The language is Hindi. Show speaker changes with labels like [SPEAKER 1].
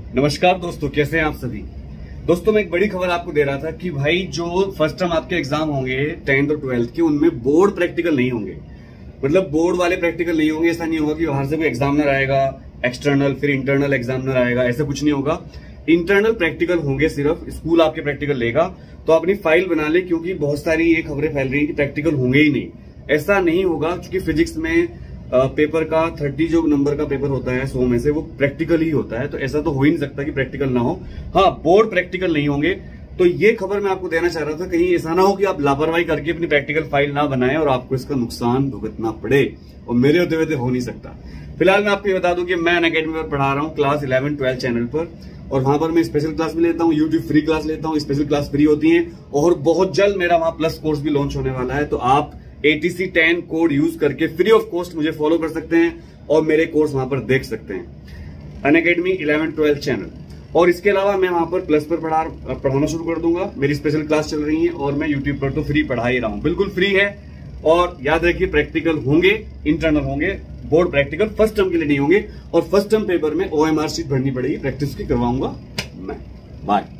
[SPEAKER 1] नमस्कार दोस्तों, कैसे हैं आप सभी। दोस्तों, मैं एक बड़ी खबर आपको दे रहा था कि भाई जो फर्स्ट टर्म आपके एग्जाम होंगे 10th और 12th के, उनमें बोर्ड प्रैक्टिकल नहीं होंगे। मतलब बोर्ड वाले प्रैक्टिकल नहीं होंगे। ऐसा नहीं होगा कि बाहर से कोई एग्जामिनर आएगा, एक्सटर्नल फिर इंटरनल एग्जामिनर आएगा, ऐसा कुछ नहीं होगा। इंटरनल प्रैक्टिकल होंगे, सिर्फ स्कूल आपके प्रैक्टिकल लेगा। तो अपनी फाइल बना ले, क्योंकि बहुत सारी ये खबरें फैल रही है कि प्रैक्टिकल होंगे ही नहीं। ऐसा नहीं होगा, क्योंकि फिजिक्स में पेपर का 30 जो नंबर का पेपर होता है 100 में से, वो प्रैक्टिकल ही होता है। तो ऐसा तो हो ही नहीं सकता कि प्रैक्टिकल ना हो। हाँ, बोर्ड प्रैक्टिकल नहीं होंगे। तो ये खबर मैं आपको देना चाह रहा था, कहीं ऐसा ना हो कि आप लापरवाही करके अपनी प्रैक्टिकल फाइल ना बनाएं और आपको इसका नुकसान भुगतना पड़े। और मेरे होते हुए तो हो नहीं सकता। फिलहाल मैं आपको बता दूं कि मैं अनअकैडमी पर पढ़ा रहा हूँ क्लास 11, 12 चैनल पर। और वहां पर मैं स्पेशल क्लास भी लेता हूँ, यूट्यूब फ्री क्लास लेता हूँ। स्पेशल क्लास फ्री होती है और बहुत जल्द मेरा वहां प्लस कोर्स भी लॉन्च होने वाला है। तो आप ATC 10 कोड यूज करके फ्री ऑफ कॉस्ट मुझे फॉलो कर सकते हैं और मेरे कोर्स वहां पर देख सकते हैं, अनअकैडमी 11, 12 चैनल। और इसके अलावा मैं वहां पर प्लस पर पढ़ाना शुरू कर दूंगा। मेरी स्पेशल क्लास चल रही है और मैं यूट्यूब पर तो फ्री पढ़ा ही रहा हूं, बिल्कुल फ्री है। और याद रखिए, प्रैक्टिकल होंगे, इंटरनल होंगे, बोर्ड प्रैक्टिकल फर्स्ट टर्म के लिए नहीं होंगे। और फर्स्ट टर्म पेपर में OMR शीट भरनी पड़ेगी, प्रैक्टिस की करवाऊंगा मैं। बाय।